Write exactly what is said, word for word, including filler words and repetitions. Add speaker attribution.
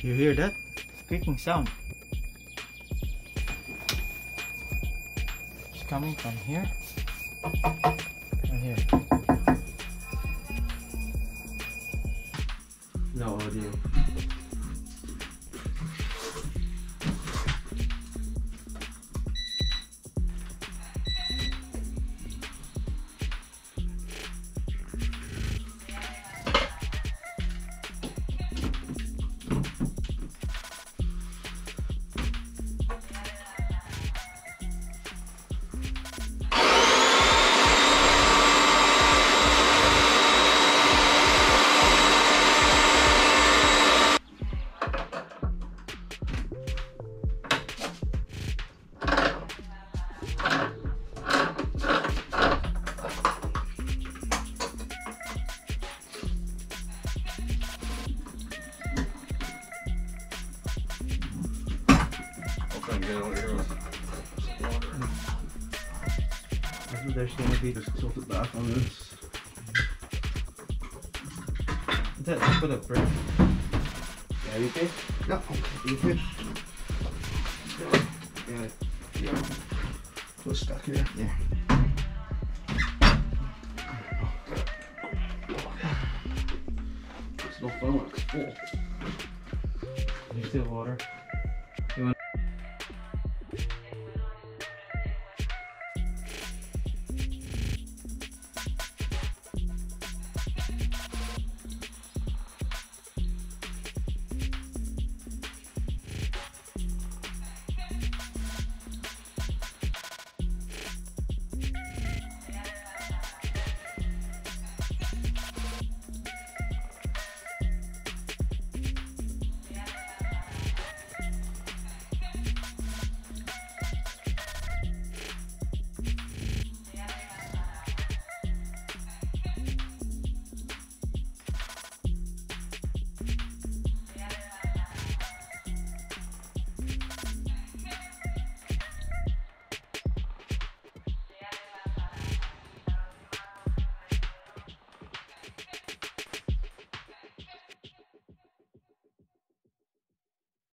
Speaker 1: You hear that? Creaking sound. It's coming from here. Right here.
Speaker 2: No audio.
Speaker 1: There's gonna be
Speaker 2: Just tilt it back on this.
Speaker 1: that. Put a break.
Speaker 2: Yeah, you okay?
Speaker 1: No, you good?
Speaker 2: Yeah. Yeah. We're stuck here.
Speaker 1: Yeah.
Speaker 2: It's no fun when it's full.
Speaker 1: There's still water.